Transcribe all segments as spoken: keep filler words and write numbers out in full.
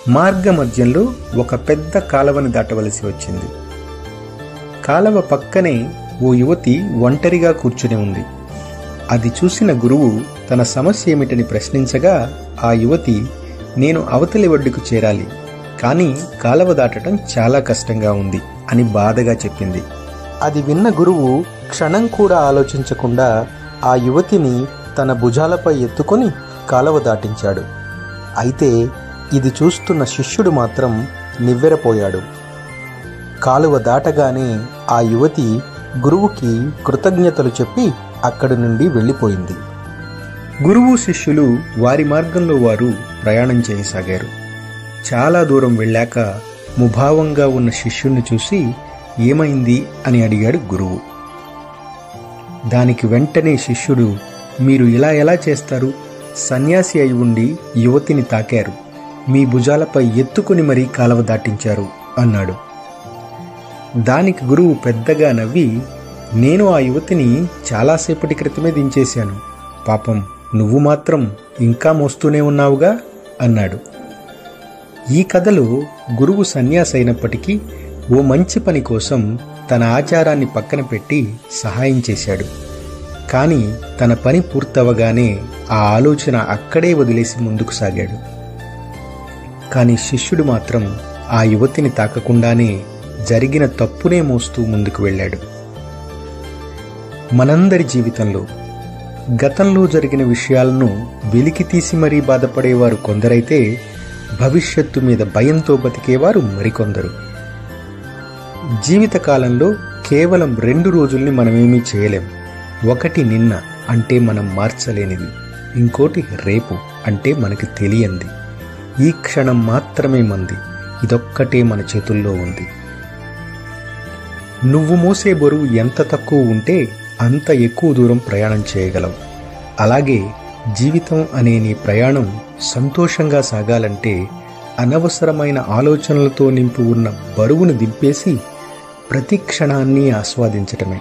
మార్గమధ్యంలో ఒక పెద్ద కాలవని దాటవలసి వచ్చింది. కాలవ పక్కనే ఓ యువతి ఒంటరిగా కూర్చుని ఉంది. అది చూసిన గురువు తన సమస్య ఏమిటని ప్రశ్నించగా ఆ యువతి, నేను అవతలి ఒడ్డుకు చేరాలి, కానీ కాలవ దాటడం చాలా కష్టంగా ఉంది అని బాధగా చెప్పింది. అది విన్న గురువు క్షణం కూడా ఆలోచించకుండా ఆ యువతిని తన భుజాలపై ఎత్తుకొని కాలవ దాటించాడు. అయితే ఇది చూస్తున్న శిష్యుడు మాత్రం నివ్వెరపోయాడు. కాలువ దాటగానే ఆ యువతి గురువుకి కృతజ్ఞతలు చెప్పి అక్కడి నుండి వెళ్ళిపోయింది. గురువు శిష్యులు వారి మార్గంలో వారు ప్రయాణం చేయసాగారు. చాలా దూరం వెళ్ళాక ముభావంగా ఉన్న శిష్యుణ్ణి చూసి ఏమైంది అని అడిగాడు గురువు. దానికి వెంటనే శిష్యుడు, మీరు ఇలా ఎలా చేస్తారు? సన్యాసి అయి ఉండి యువతిని తాకారు, మీ భుజాలపై ఎత్తుకుని మరీ కాలవ దాటించారు అన్నాడు. దానికి గురువు పెద్దగా నవ్వి, నేను ఆ యువతిని చాలాసేపటి క్రితమే దించేశాను, పాపం నువ్వు మాత్రం ఇంకా మోస్తూనే ఉన్నావుగా అన్నాడు. ఈ కథలో గురువు సన్యాసి అయినప్పటికీ ఓ మంచి పని కోసం తన ఆచారాన్ని పక్కన పెట్టి సహాయం చేశాడు. కానీ తన పని పూర్తవగానే ఆ ఆలోచన అక్కడే వదిలేసి ముందుకు సాగాడు. కానీ శిష్యుడు మాత్రం ఆ యువతిని తాకకుండానే జరిగిన తప్పునే మోస్తూ ముందుకు వెళ్ళాడు. మనందరి జీవితంలో గతంలో జరిగిన విషయాలను వెలికి తీసి మరీ బాధపడేవారు కొందరైతే, భవిష్యత్తు మీద భయంతో బతికేవారు మరికొందరు. జీవితకాలంలో కేవలం రెండు రోజుల్ని మనమేమీ చేయలేం. ఒకటి నిన్న అంటే మనం మార్చలేనిది, ఇంకోటి రేపు అంటే మనకి తెలియంది. ఈ క్షణం మాత్రమే మంది, ఇదొక్కటే మన చేతుల్లో ఉంది. నువ్వు మోసే బరువు ఎంత తక్కువ ఉంటే అంత ఎక్కువ దూరం ప్రయాణం చేయగలవు. అలాగే జీవితం అనే నీ ప్రయాణం సంతోషంగా సాగాలంటే అనవసరమైన ఆలోచనలతో నింపి ఉన్న బరువును దింపేసి ప్రతి క్షణాన్ని ఆస్వాదించటమే.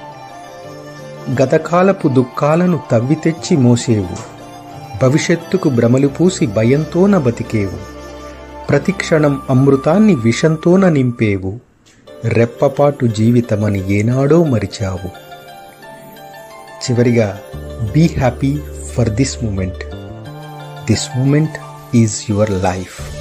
గతకాలపు దుఃఖాలను తవ్వి తెచ్చి మోసేవు, భవిష్యత్తుకు భ్రమలు పూసి భయంతోన బతికేవు, ప్రతి క్షణం అమృతాన్ని విషంతోన నింపేవు, రెప్పపాటు జీవితమని ఏనాడో మరిచావు. చివరిగా, be happy for this moment. This moment is your life.